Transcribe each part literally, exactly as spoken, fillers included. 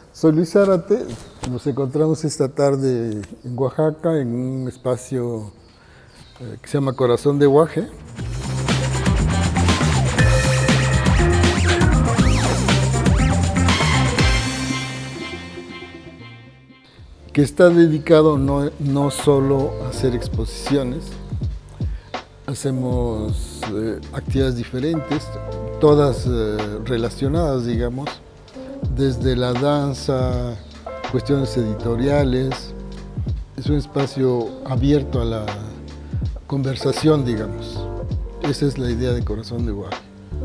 Soy Luis Zárate, nos encontramos esta tarde en Oaxaca, en un espacio eh, que se llama Corazón de Guaje. Que está dedicado no, no solo a hacer exposiciones, hacemos eh, actividades diferentes, todas eh, relacionadas, digamos, desde la danza, cuestiones editoriales. Es un espacio abierto a la conversación, digamos. Esa es la idea de Corazón de Guaje.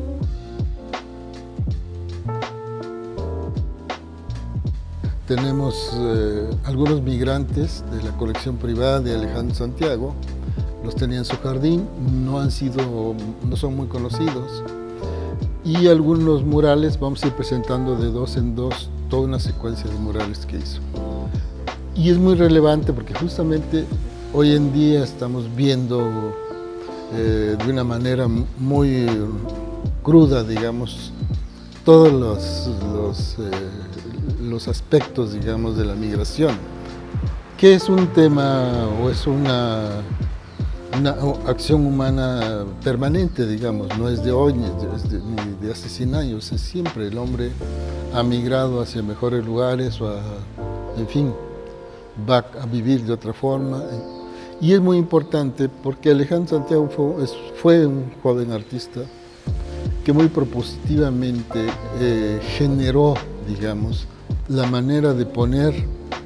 Tenemos eh, algunos migrantes de la colección privada de Alejandro Santiago, los tenía en su jardín, no han sido, no son muy conocidos, y algunos murales, vamos a ir presentando de dos en dos toda una secuencia de murales que hizo. Y es muy relevante porque justamente hoy en día estamos viendo eh, de una manera muy cruda, digamos, todos los, los, eh, los aspectos, digamos, de la migración, que es un tema o es una, una acción humana permanente, digamos, no es de hoy ni de, ni de hace cien años, es siempre el hombre ha migrado hacia mejores lugares o a, en fin, va a vivir de otra forma. Y es muy importante porque Alejandro Santiago fue, fue un joven artista que muy propositivamente eh, generó, digamos, la manera de poner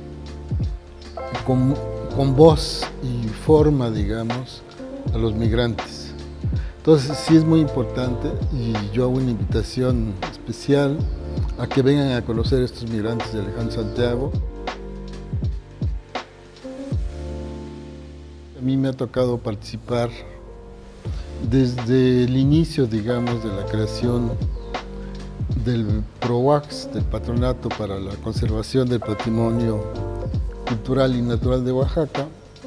con, con voz y forma, digamos, a los migrantes. Entonces sí es muy importante y yo hago una invitación especial a que vengan a conocer estos migrantes de Alejandro Santiago. A mí me ha tocado participar desde el inicio, digamos, de la creación del PROWAX, del Patronato para la Conservación del Patrimonio Cultural y Natural de Oaxaca,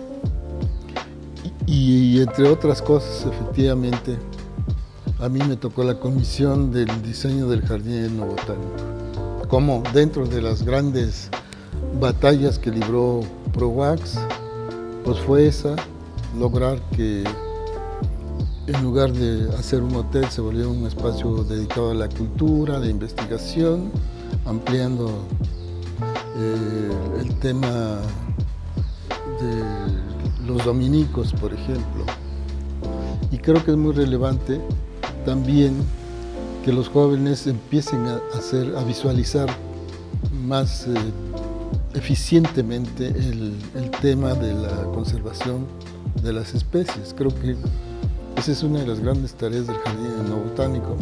y, y entre otras cosas, efectivamente, a mí me tocó la comisión del diseño del Jardín Etnobotánico. Como dentro de las grandes batallas que libró PROWAX, pues fue esa, lograr que en lugar de hacer un hotel se volvió un espacio dedicado a la cultura, de investigación, ampliando eh, el tema de los dominicos, por ejemplo. Y creo que es muy relevante también que los jóvenes empiecen a hacer, a visualizar más eh, eficientemente el, el tema de la conservación de las especies. Creo que esa es una de las grandes tareas del Jardín Etnobotánico.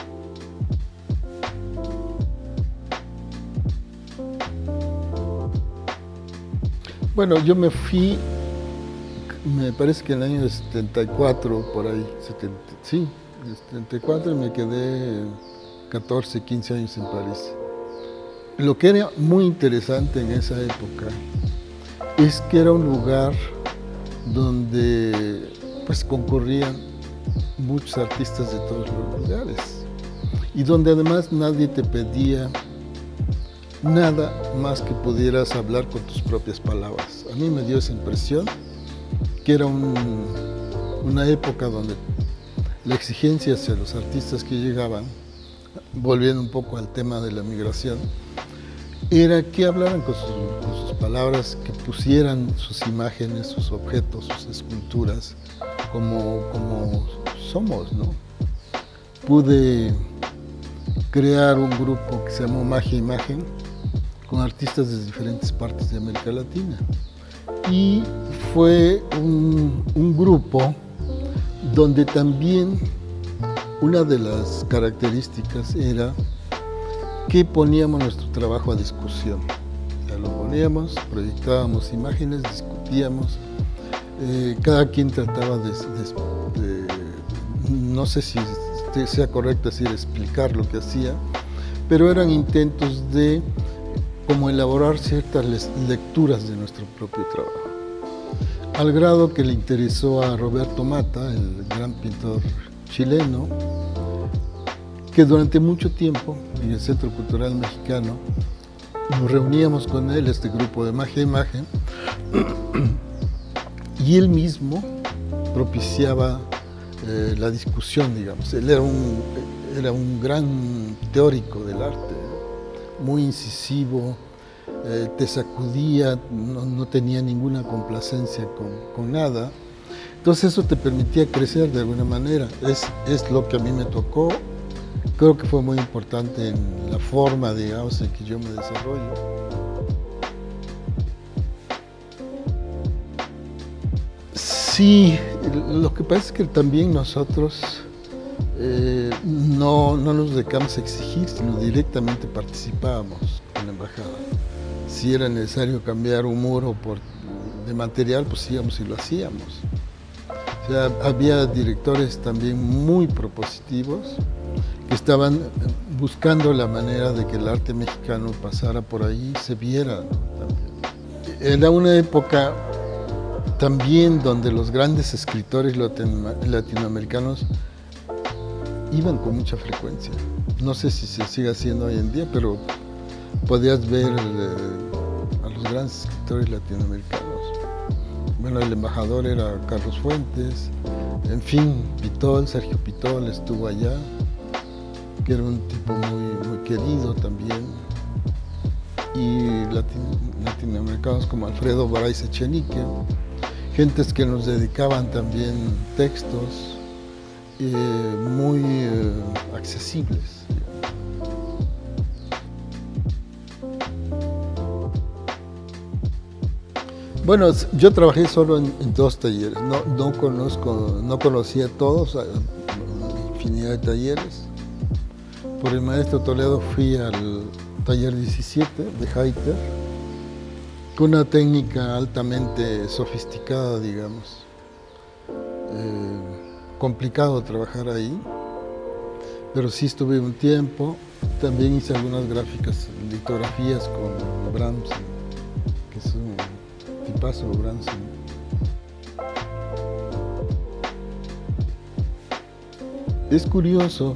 Bueno, yo me fui, me parece que en el año setenta y cuatro, por ahí, setenta, sí, setenta y cuatro, y me quedé catorce, quince años en París. Lo que era muy interesante en esa época es que era un lugar donde pues concurrían muchos artistas de todos los lugares y donde además nadie te pedía nada más que pudieras hablar con tus propias palabras. A mí me dio esa impresión que era un, una época donde la exigencia hacia los artistas que llegaban, volviendo un poco al tema de la migración, era que hablaran con sus, con sus palabras, que pusieran sus imágenes, sus objetos, sus esculturas, como, como somos, ¿no? Pude crear un grupo que se llamó Magia Imagen, con artistas de diferentes partes de América Latina. Y fue un, un grupo donde también una de las características era que poníamos nuestro trabajo a discusión. Ya lo poníamos, proyectábamos imágenes, discutíamos, eh, cada quien trataba de, de, de, no sé si sea correcto decir explicar lo que hacía, pero eran intentos de como elaborar ciertas lecturas de nuestro propio trabajo. Al grado que le interesó a Roberto Mata, el gran pintor chileno, que durante mucho tiempo en el Centro Cultural Mexicano nos reuníamos con él, este grupo de Magia Imagen, y él mismo propiciaba eh, la discusión, digamos. Él era un, era un gran teórico del arte, muy incisivo, eh, te sacudía, no, no tenía ninguna complacencia con, con nada. Entonces eso te permitía crecer de alguna manera. Es, es lo que a mí me tocó. Creo que fue muy importante en la forma, digamos, en que yo me desarrollo. Sí, lo que pasa es que también nosotros eh, no, no nos dedicamos a exigir, sino directamente participábamos con la embajada. Si era necesario cambiar un muro por, de material, pues íbamos y lo hacíamos. O sea, había directores también muy propositivos que estaban buscando la manera de que el arte mexicano pasara por ahí, se viera, ¿no? También. Era una época también donde los grandes escritores latinoamericanos iban con mucha frecuencia. No sé si se sigue haciendo hoy en día, pero podías ver eh, a los grandes escritores latinoamericanos. Bueno, el embajador era Carlos Fuentes, en fin, Pitol, Sergio Pitol estuvo allá, que era un tipo muy, muy querido también, y latin, latinoamericanos como Alfredo Barais Echenique, gentes que nos dedicaban también textos eh, muy eh, accesibles. Bueno, yo trabajé solo en, en dos talleres, no, no, conozco, no conocía todos, infinidad de talleres. Por el maestro Toledo fui al taller diecisiete de Heiter, con una técnica altamente sofisticada, digamos. Eh, complicado trabajar ahí, pero sí estuve un tiempo. También hice algunas gráficas, litografías con Bramson, que es un tipazo, Bramson. Es curioso,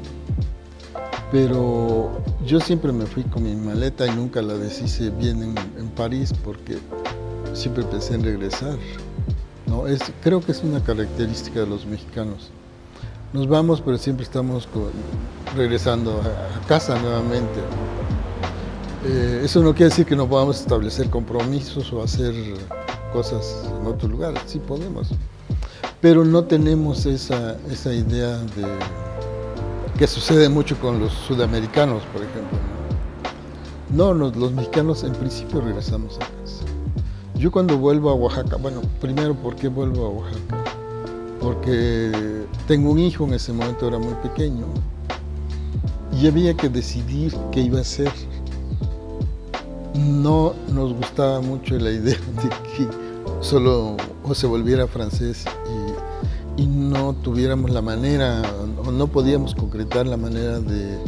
pero yo siempre me fui con mi maleta y nunca la deshice bien en, en París porque siempre pensé en regresar. ¿No? Es, creo que es una característica de los mexicanos. Nos vamos, pero siempre estamos con, regresando a, a casa nuevamente. Eh, eso no quiere decir que no podamos establecer compromisos o hacer cosas en otros lugares, sí podemos. Pero no tenemos esa, esa idea de... que sucede mucho con los sudamericanos, por ejemplo. No, no, los mexicanos en principio regresamos a casa. Yo cuando vuelvo a Oaxaca, bueno, primero, ¿por qué vuelvo a Oaxaca? Porque tengo un hijo, en ese momento era muy pequeño, y había que decidir qué iba a hacer. No nos gustaba mucho la idea de que solo o se volviera francés y, y no tuviéramos la manera, o no podíamos concretar la manera de, de,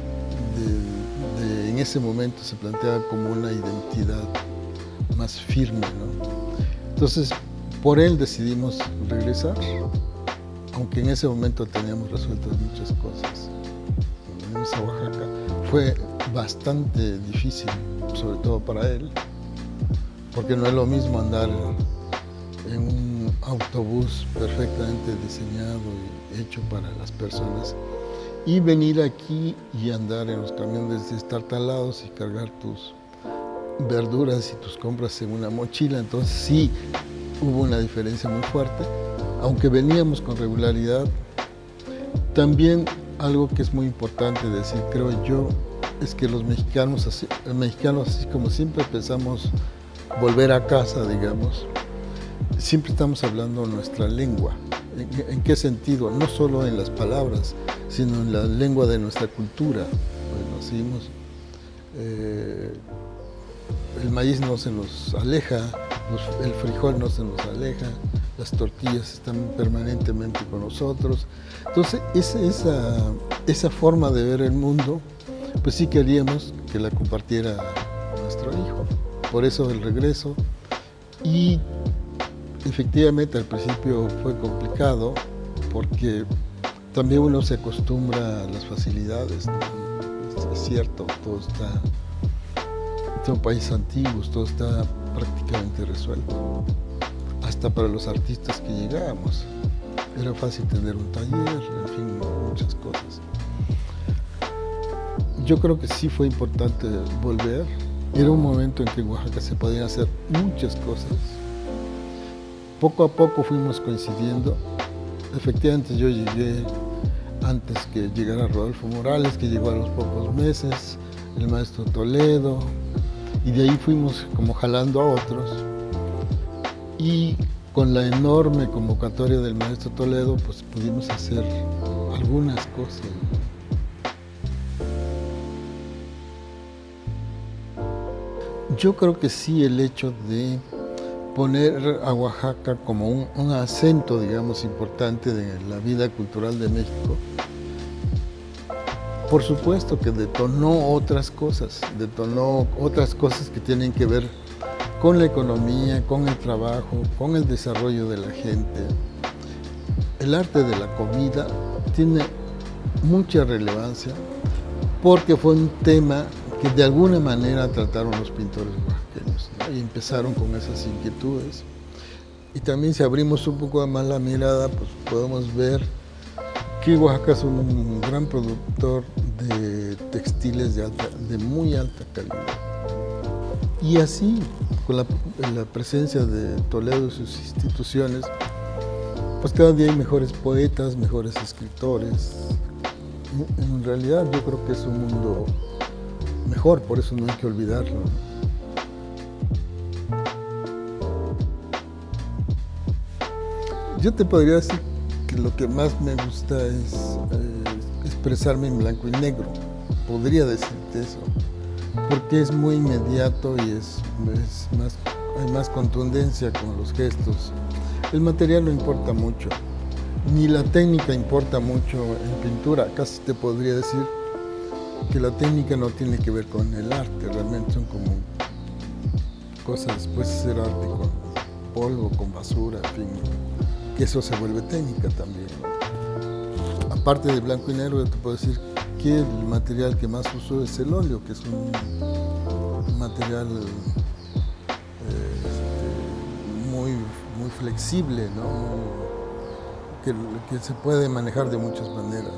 de en ese momento se planteaba como una identidad más firme, ¿no? Entonces, por él decidimos regresar, aunque en ese momento teníamos resueltas muchas cosas. Venimos a Oaxaca. Fue bastante difícil, sobre todo para él, porque no es lo mismo andar en un autobús perfectamente diseñado y hecho para las personas y venir aquí y andar en los camiones destartalados y cargar tus verduras y tus compras en una mochila. Entonces sí hubo una diferencia muy fuerte, aunque veníamos con regularidad. También algo que es muy importante decir, creo yo, es que los mexicanos, así, los mexicanos, así como siempre pensamos volver a casa, digamos, siempre estamos hablando nuestra lengua. ¿En, en qué sentido? No solo en las palabras, sino en la lengua de nuestra cultura. Bueno, seguimos, eh, el maíz no se nos aleja, los, el frijol no se nos aleja, las tortillas están permanentemente con nosotros. Entonces, esa, esa, esa forma de ver el mundo, pues sí queríamos que la compartiera nuestro hijo. Por eso el regreso. Y efectivamente al principio fue complicado, porque también uno se acostumbra a las facilidades, ¿no? Es cierto, todo está... este es un país antiguo, todo está prácticamente resuelto. Hasta para los artistas que llegábamos. Era fácil tener un taller, en fin, muchas cosas. Yo creo que sí fue importante volver. Era un momento en que en Oaxaca se podían hacer muchas cosas. Poco a poco fuimos coincidiendo. Efectivamente yo llegué antes que llegara Rodolfo Morales, que llegó a los pocos meses, el maestro Toledo, y de ahí fuimos como jalando a otros. Y con la enorme convocatoria del maestro Toledo, pues pudimos hacer algunas cosas. Yo creo que sí, el hecho de poner a Oaxaca como un, un acento, digamos, importante de la vida cultural de México, por supuesto que detonó otras cosas, detonó otras cosas que tienen que ver con la economía, con el trabajo, con el desarrollo de la gente. El arte de la comida tiene mucha relevancia porque fue un tema que de alguna manera trataron los pintores oaxaqueños, ¿no? Y empezaron con esas inquietudes. Y también si abrimos un poco más la mirada, pues podemos ver que Oaxaca es un gran productor de textiles de, alta, de muy alta calidad. Y así, con la, la presencia de Toledo y sus instituciones, pues cada día hay mejores poetas, mejores escritores. En realidad yo creo que es un mundo mejor, por eso no hay que olvidarlo. Yo te podría decir que lo que más me gusta es eh, expresarme en blanco y negro. Podría decirte eso, porque es muy inmediato y es, es más, hay más contundencia con los gestos. El material no importa mucho, ni la técnica importa mucho en pintura. Casi te podría decir que la técnica no tiene que ver con el arte, realmente son como cosas, puede ser arte con polvo, con basura, en fin, que eso se vuelve técnica también. Aparte de blanco y negro, yo te puedo decir que el material que más uso es el óleo, que es un material eh, este, muy, muy flexible, ¿no? que, que se puede manejar de muchas maneras.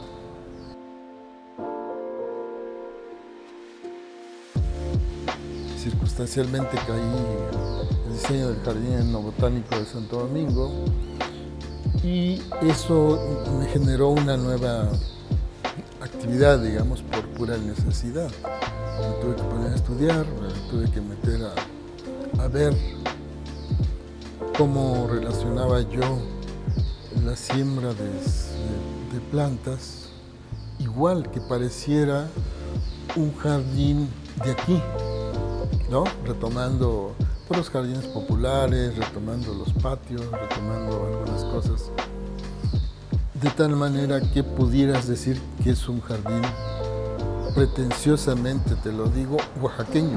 Circunstancialmente caí en el diseño del Jardín Etnobotánico de Santo Domingo y eso me generó una nueva actividad, digamos, por pura necesidad. Me tuve que poner a estudiar, me tuve que meter a, a ver cómo relacionaba yo la siembra de, de, de plantas, igual que pareciera un jardín de aquí, ¿no? Retomando por los jardines populares, retomando los patios, retomando algunas cosas, de tal manera que pudieras decir que es un jardín pretenciosamente, te lo digo, oaxaqueño,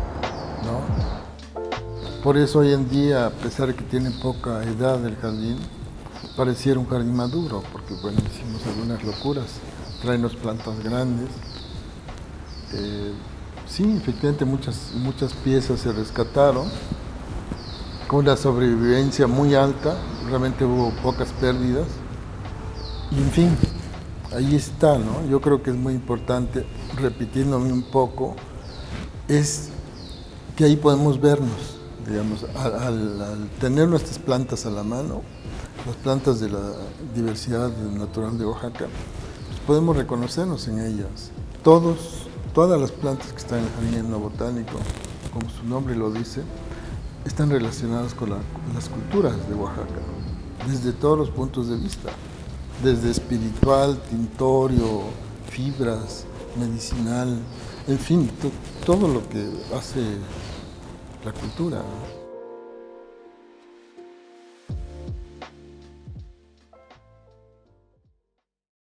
¿no? Por eso hoy en día, a pesar de que tiene poca edad el jardín, pareciera un jardín maduro, porque bueno, hicimos algunas locuras, traernos plantas grandes. Eh, Sí, efectivamente muchas, muchas piezas se rescataron con una sobrevivencia muy alta, realmente hubo pocas pérdidas y en fin, ahí está, ¿no? Yo creo que es muy importante, repitiéndome un poco, es que ahí podemos vernos, digamos, al, al, al tener nuestras plantas a la mano, las plantas de la diversidad natural de Oaxaca, pues podemos reconocernos en ellas, todos. Todas las plantas que están en el Jardín Etnobotánico, como su nombre lo dice, están relacionadas con la, las culturas de Oaxaca, desde todos los puntos de vista, desde espiritual, tintorio, fibras, medicinal, en fin, to, todo lo que hace la cultura, ¿no?